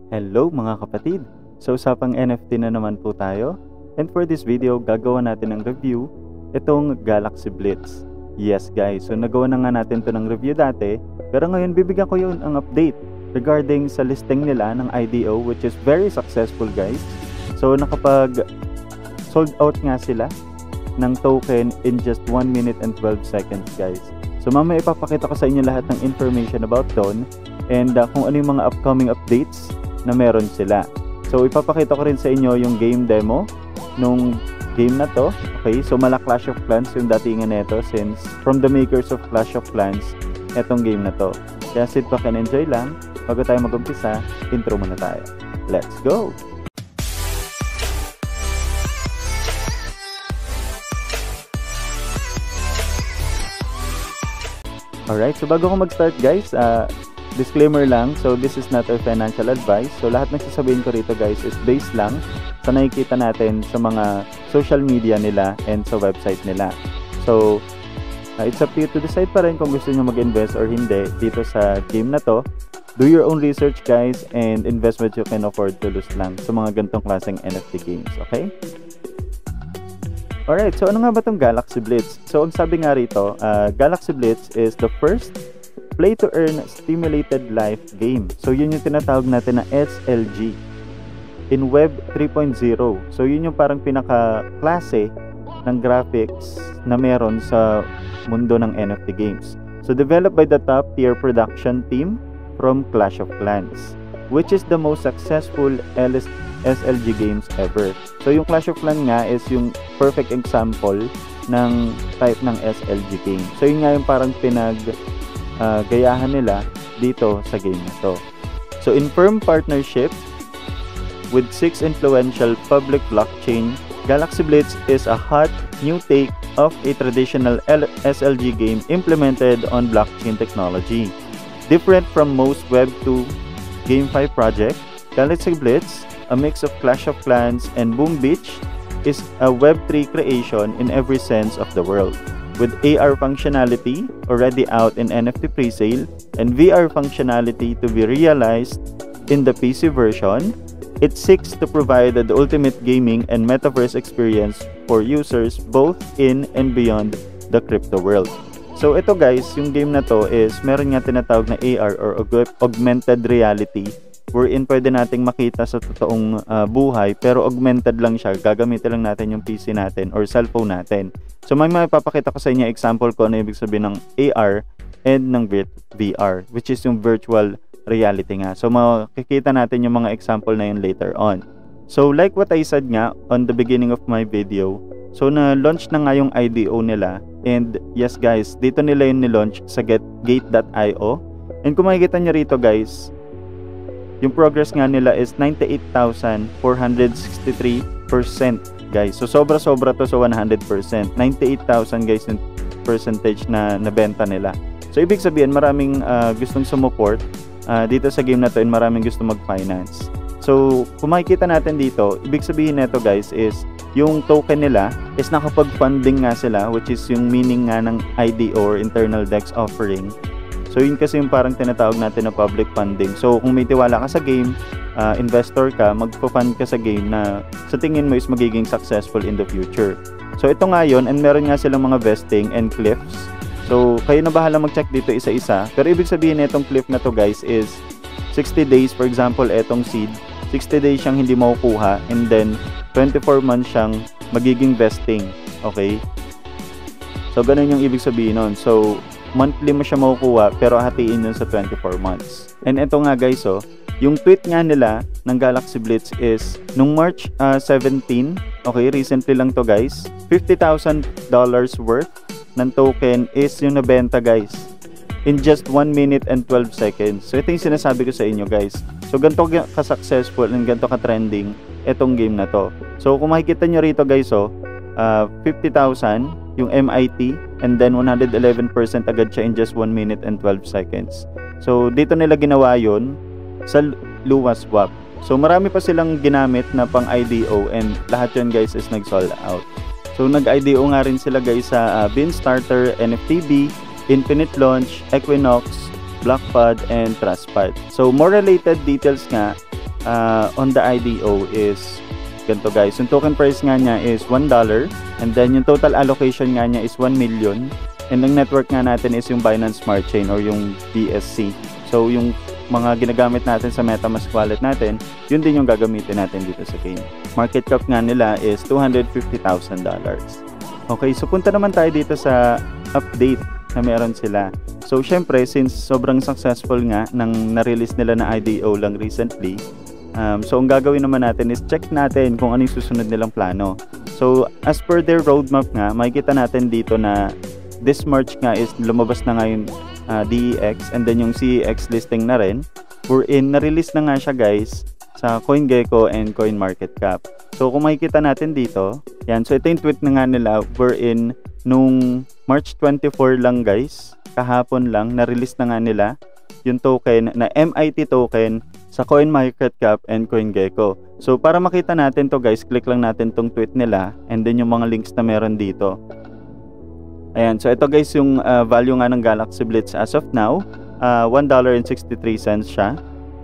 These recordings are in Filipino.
Hello mga kapatid! Sa usapang NFT na naman po tayo. And for this video, gagawa natin ng review itong Galaxy Blitz. Yes guys, so nagawa na nga natin to ng review dati. Pero ngayon bibigyan ko yun ang update regarding sa listing nila ng IDO, which is very successful guys. So nakapag sold out nga sila ng token in just 1 minute and 12 seconds guys. So mamaya ipapakita ko sa inyo lahat ng information about doon and kung ano yung mga upcoming updates na meron sila. So ipapakita ko rin sa inyo yung game demo nung game na to. Okay, so mala Clash of Clans yung datingan nito since from the makers of Clash of Clans etong game na to. Kaya sit back and enjoy lang. Bago tayo mag-umpisa, intro muna tayo. Let's go! Alright, so bago ko mag-start guys, disclaimer lang, so this is not a financial advice. So lahat ng sasabihin ko rito guys is based lang sa nakikita natin sa mga social media nila and sa website nila. So it's up to you to decide pa rin kung gusto nyo mag-invest or hindi dito sa game na to. Do your own research guys and invest what you can afford to lose lang sa mga ganitong klaseng NFT games, okay? Alright, so ano nga ba itong Galaxy Blitz? So ang sabi nga rito, Galaxy Blitz is the first play-to-earn stimulated life game. So yun yung tinatawag natin na SLG in Web 3.0. So yun yung parang pinaka-klase ng graphics na meron sa mundo ng NFT games. So developed by the top-tier production team from Clash of Clans, which is the most successful SLG games ever. So yung Clash of Clans nga is yung perfect example ng type ng SLG game. So yun nga yung parang gayahan nila dito sa game na to. So in firm partnership with 6 influential public blockchain, Galaxy Blitz is a hot new take of a traditional SLG game implemented on blockchain technology. Different from most Web 2 GameFi project, Galaxy Blitz, a mix of Clash of Clans and Boom Beach, is a Web 3 creation in every sense of the word. With AR functionality already out in NFT presale and VR functionality to be realized in the PC version, it seeks to provide the ultimate gaming and metaverse experience for users both in and beyond the crypto world. So ito guys, yung game na to is meron nga tinatawag na AR or augmented reality, wherein pwede nating makita sa totoong buhay pero augmented lang siya. Gagamitin lang natin yung PC natin or cellphone natin. So may mapapakita ko sa inyo example ko na ibig sabihin ng AR and ng VR, which is yung virtual reality nga. So makikita natin yung mga example na yun later on. So like what I said nga on the beginning of my video, so na-launch na nga yung IDO nila. And yes guys, dito nila yung ni-launch sa gate.io. And kung makikita nyo rito guys, yung progress nga nila is 98,463% guys. So sobra-sobra to sa 100%. 98,000 guys yung percentage na nabenta nila. So ibig sabihin maraming gustong sumuport dito sa game na to and maraming gustong mag-finance. So kung makikita natin dito, ibig sabihin nito guys is yung token nila is nakapag-funding nga sila, which is yung meaning nga ng IDO or internal DEX offering. So yun kasi yung parang tinatawag natin na public funding. So kung may tiwala ka sa game, investor ka, magpo-fund ka sa game na sa tingin mo is magiging successful in the future. So ito nga yun, and meron nga silang mga vesting and cliffs. So kayo na bahala mag-check dito isa-isa. Pero ibig sabihin itong cliff na to guys is 60 days, for example, etong seed, 60 days siyang hindi makukuha and then 24 months siyang magiging vesting. Okay? So ganun yung ibig sabihin nun. So monthly mo siya makukuha pero hatiin yun sa 24 months. And ito nga guys, yung tweet nga nila ng Galaxy Blitz is nung March 17, okay, recently lang to guys, $50,000 worth ng token is yung nabenta guys in just 1 minute and 12 seconds. So ito yung sinasabi ko sa inyo guys. So ganito ka-successful and ganito ka-trending itong game na to. So kung makikita nyo rito guys, 50,000 yung MIT and then 111% agad siya in just 1 minute and 12 seconds. So dito nila ginawa yun sa Lua Swap. So marami pa silang ginamit na pang IDO and lahat yun guys is nag-sold out. So nag-IDO nga rin sila guys sa Beanstarter, NFTB, Infinite Launch, Equinox, Blackpad, and Trustpad. So more related details nga on the IDO is ganito guys. Yung token price nga niya is $1 and then yung total allocation nga niya is 1 million and ang network nga natin is yung Binance Smart Chain or yung BSC. So yung mga ginagamit natin sa MetaMask wallet natin, yun din yung gagamitin natin dito sa game. Market cap nga nila is $250,000. Okay, so punta naman tayo dito sa update na meron sila. So syempre, since sobrang successful nga nang na-release nila na IDO lang recently, so ang gagawin naman natin is check natin kung ano yung susunod nilang plano. So as per their roadmap nga, makikita natin dito na this March nga is lumabas na nga yung DEX and then yung CEX listing na rin. Na-release na nga siya guys sa Coingecko and CoinMarketcap. So kung makikita natin dito, yan. So ito yung tweet na nga nila nung March 24 lang guys, kahapon lang, na-release na nga nila yung token na MIT token sa CoinMarketcap and CoinGecko. So para makita natin to guys, click lang natin tong tweet nila and then yung mga links na meron dito. Ayan, so ito guys yung value nga ng Galaxy Blitz as of now, $1.63 siya,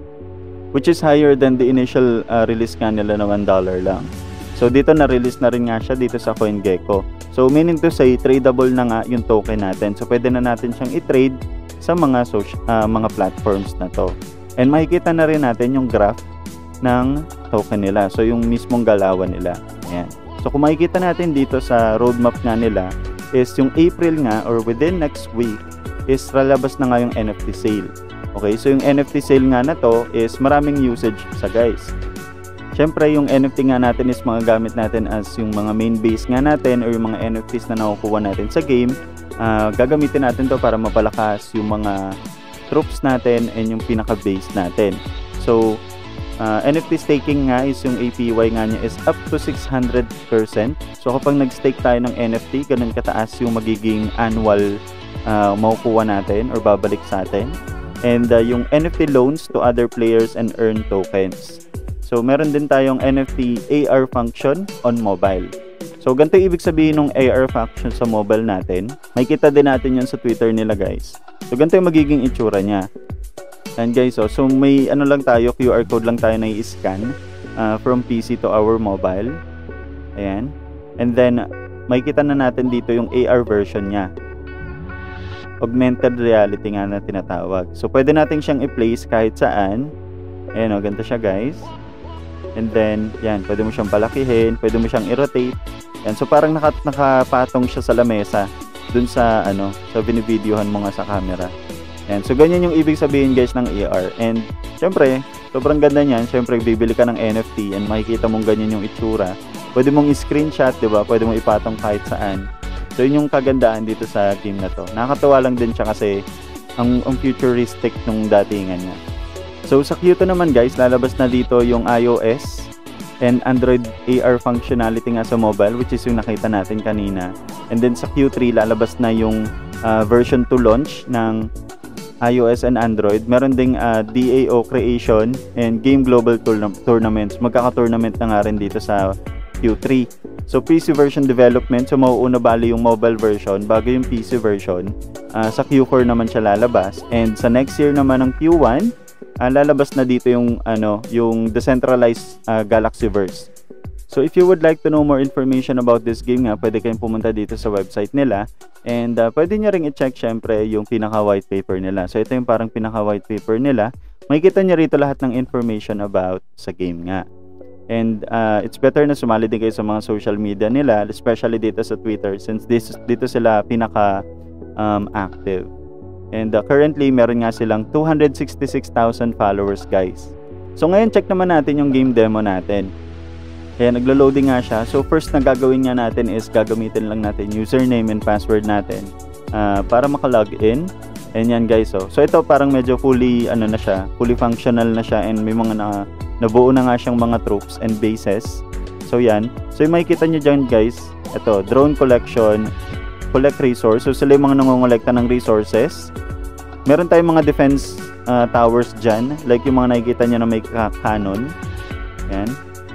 which is higher than the initial release nga nila na $1 lang. So dito na-release na rin nga siya dito sa CoinGecko. So meaning to say, tradable na nga yung token natin. So pwede na natin siyang i-trade sa mga mga platforms na to. And makikita na rin natin yung graph ng token nila. So yung mismong galawan nila. Ayan. So kung makikita natin dito sa roadmap nga nila, is yung April nga or within next week is lalabas na nga yung NFT sale. Okay, so yung NFT sale nga na to is maraming usage sa guys. Syempre yung NFT nga natin is mga gamit natin as yung mga main base nga natin or yung mga NFTs na nakukuha natin sa game. Gagamitin natin to para mapalakas yung mga troops natin and yung pinaka base natin. So NFT staking nga is yung APY nga niya is up to 600%. So kapag nag-stake tayo ng NFT, ganun kataas yung magiging annual makukuha natin or babalik sa atin. And yung NFT loans to other players and earn tokens. So meron din tayong NFT AR function on mobile. So ganito yung ibig sabihin ng AR function sa mobile natin. Makikita din natin yun sa Twitter nila guys. So ganito yung magiging itsura niya. And guys, so may ano lang tayo, QR code lang tayo na i-scan from PC to our mobile. Ayan. And then, makikita na natin dito yung AR version niya. Augmented reality nga na tinatawag. So, pwede natin siyang i-place kahit saan. Ayan o, ganito siya guys. And then, yan, pwede mo siyang palakihin, pwede mo siyang i-rotate. Yan, so parang nakapatong siya sa lamesa dun sa, sa binivideohan mo nga sa camera. And so ganyan yung ibig sabihin guys ng AR. And syempre, sobrang ganda niyan. Syempre, bibili ka ng NFT and makikita mong ganyan yung itsura. Pwede mong i-screenshot, 'di ba? Pwede mong ipatong kahit saan. So yun yung kagandaan dito sa game na to. Nakakatuwa lang din siya kasi ang futuristic nung datingan niya. So sa Q2 naman guys, lalabas na dito yung iOS and Android AR functionality nga sa mobile, which is yung nakita natin kanina. And then sa Q3 lalabas na yung version 2 launch ng iOS and Android. Meron ding DAO creation and game global tournaments. Magkaka-tournament na nga rin dito sa Q3. So PC version development, so mauuna bali yung mobile version bago yung PC version. Sa Q4 naman siya lalabas. And sa next year naman ng Q1, lalabas na dito yung yung decentralized Galaxyverse. So if you would like to know more information about this game nga, pwede kayong pumunta dito sa website nila. And pwede nyo ring i-check syempre yung pinaka white paper nila. So ito yung parang pinaka white paper nila. Makikita nyo rito lahat ng information about sa game nga. And it's better na sumali din kayo sa mga social media nila, especially dito sa Twitter since dito sila pinaka active. And currently meron nga silang 266,000 followers guys. So ngayon check naman natin yung game demo natin. Kaya naglo-loading nga siya. So first na gagawin nga natin is gagamitin lang natin username and password natin para maka-login. And yan guys. So ito parang medyo fully na siya, fully functional na siya and may mga nabuo na nga siyang mga troops and bases. So yan. So yung makikita nyo dyan guys, ito drone collection, collect resource. So sila yung mga nangongolekta ng resources. Meron tayong mga defense towers dyan, like yung mga nakikita nyo na may cannon. Yan.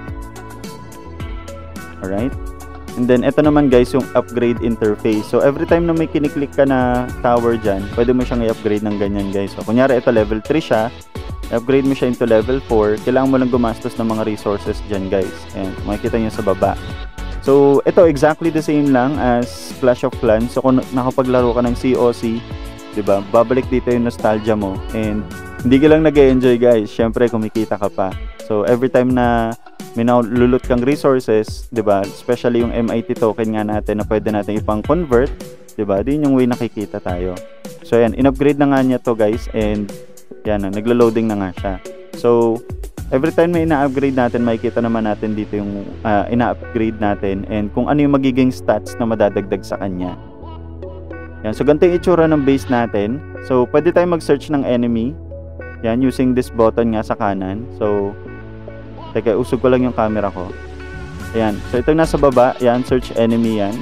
Alright. And then, ito naman guys, yung upgrade interface. So, every time na may kiniklik ka na tower dyan, pwede mo siyang i-upgrade ng ganyan guys. So, kunyari, ito level 3 siya. upgrade mo siya into level 4, kailangan mo lang gumastos ng mga resources dyan guys. And makikita nyo sa baba. So ito exactly the same lang as Clash of Clans. So kung nakapaglaro ka ng COC, diba, babalik dito yung nostalgia mo. And hindi ka lang nag-enjoy guys, syempre kumikita ka pa. So every time na may nalulot kang resources, diba, especially yung MIT token nga natin na pwede natin ipang-convert, diba, din yung way nakikita tayo. So yan, in-upgrade na nga niya to guys, and yan, naglo-loading na nga siya. So every time na ina-upgrade natin, makikita naman natin dito yung ina-upgrade natin and kung ano yung magiging stats na madadagdag sa kanya. Yan, so ganito yung itsura ng base natin. So pwede tayong mag-search ng enemy. Yan, using this button nga sa kanan. So teka, usog ko lang yung camera ko. Ayan, so itong nasa baba, yan, search enemy yan.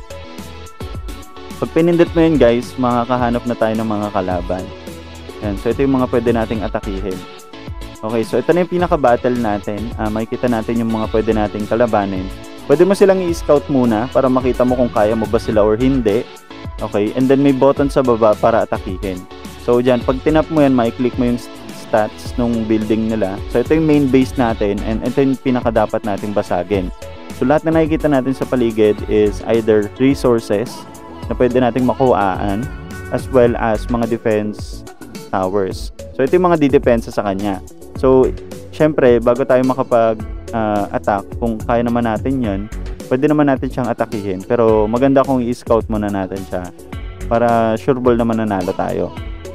Pag pinindot mo yun guys, makakahanap na tayo ng mga kalaban. Yan, so ito yung mga pwede nating atakihin. Okay, so ito na yung pinaka-battle natin. Makikita natin yung mga pwede nating kalabanin. Pwede mo silang i-scout muna para makita mo kung kaya mo ba sila or hindi. Okay, and then may button sa baba para atakihin. So dyan, pag tinap mo yan, makiklik mo yung stats nung building nila. So ito yung main base natin and ito yung pinaka-dapat nating basagin. So lahat na nakikita natin sa paligid is either resources na pwede nating makuhaan as well as mga defense towers. So ito yung mga didepensa sa kanya. So syempre bago tayo makapag-attack, kung kaya naman natin yun, pwede naman natin siyang atakihin. Pero maganda kung i-scout muna natin siya para sure ball naman nanalo tayo.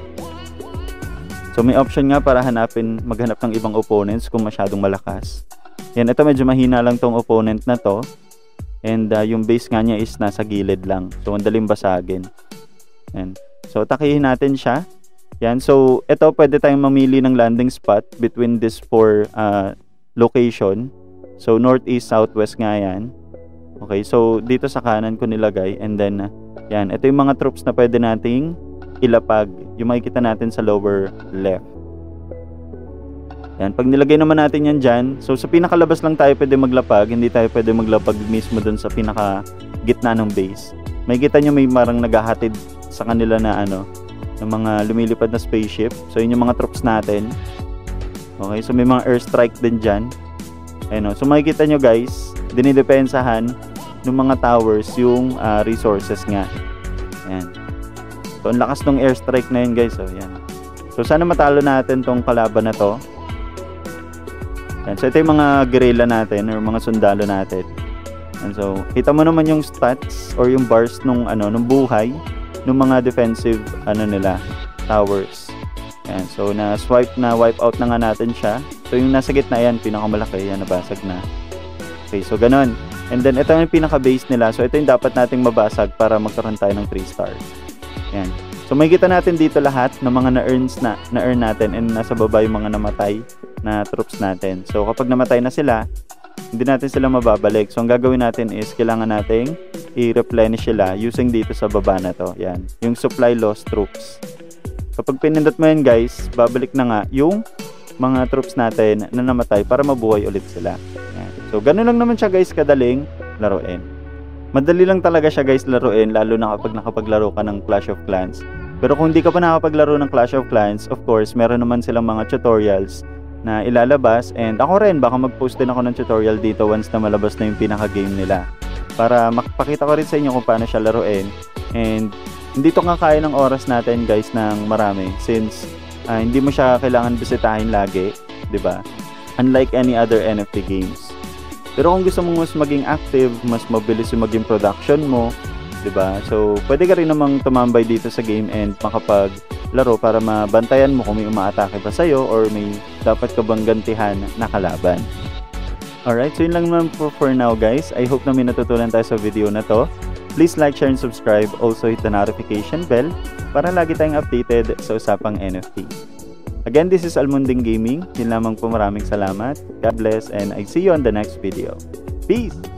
So may option nga para maghanap ng ibang opponents kung masyadong malakas. Yan, ito medyo mahina lang tong opponent na to. And yung base nga niya is nasa gilid lang. So ang daling basagin. Yan. So atakihin natin siya. Yan, so ito pwede tayong mamili ng landing spot between this 4 location. So north, east, southwest nga yan. Okay, so dito sa kanan ko nilagay. And then yan, ito yung mga troops na pwede nating ilapag, yung makikita natin sa lower left. Yan, pag nilagay naman natin yan dyan, so sa pinakalabas lang tayo pwede maglapag, hindi tayo pwede maglapag mismo dun sa pinaka gitna ng base. Makikita nyo may marang naghahatid sa kanila na ng mga lumilipad na spaceship. So yun yung mga troops natin. Okay, so may mga airstrike din dyan. Ayun, so makikita nyo guys, dinidepensahan ng mga towers yung resources nga. Ayan. So, ang lakas ng airstrike na yun guys. So, yan. So, sana matalo natin tong kalaban na to. Yan. So, ito yung mga guerrilla natin or mga sundalo natin. And so, kita mo naman yung stats or yung bars nung buhay ng mga defensive nila, towers. Yan. So, wipe out na nga natin siya. So, yung nasa gitna yan, pinakamalaki. Yan, nabasag na. Okay, so ganun. And then, ito yung pinaka-base nila. So, ito yung dapat nating mabasag para magkaroon tayo ng 3 stars. Yan. So makikita natin dito lahat ng mga na-earn natin and nasa baba yung mga namatay na troops natin. So kapag namatay na sila, hindi natin sila mababalik. So ang gagawin natin is kailangan nating i-replenish sila using dito sa baba na to. Yan. Yung supply lost troops. Kapag pinindot mo yan guys, babalik na nga yung mga troops natin na namatay para mabuhay ulit sila. Yan. So ganun lang naman siya guys kadaling laruin. Madali lang talaga siya guys laruin, lalo na kapag nakapaglaro ka ng Clash of Clans. Pero kung hindi ka pa nakapaglaro ng Clash of Clans, of course, meron naman silang mga tutorials na ilalabas. And ako rin, baka mag-post din ako ng tutorial dito once na malabas na yung pinaka-game nila. Para makapakita ko rin sa inyo kung paano siya laruin. And hindi to kaya ng oras natin guys ng marami. Since hindi mo siya kailangan bisitahin lagi, 'di ba? Unlike any other NFT games. Pero kung gusto mo mas maging active, mas mabilis yung maging production mo, 'di ba? So, pwede ka rin namang tumambay dito sa game and makapaglaro para mabantayan mo kung may umaatake ba sa'yo or may dapat ka bang gantihan na kalaban. Alright, so yun lang naman for now guys. I hope na may natutunan tayo sa video na to. Please like, share, and subscribe. Also hit the notification bell para lagi tayong updated sa usapang NFT. Again, this is Almundeng Gaming. Yun lamang po, maraming salamat. God bless and I see you on the next video. Peace!